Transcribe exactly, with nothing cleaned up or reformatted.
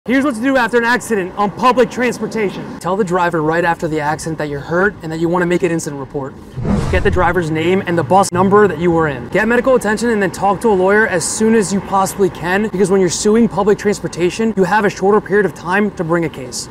Here's what to do after an accident on public transportation. Tell the driver right after the accident that you're hurt and that you want to make an incident report. Get the driver's name and the bus number that you were in. Get medical attention and then talk to a lawyer as soon as you possibly can, because when you're suing public transportation, you have a shorter period of time to bring a case.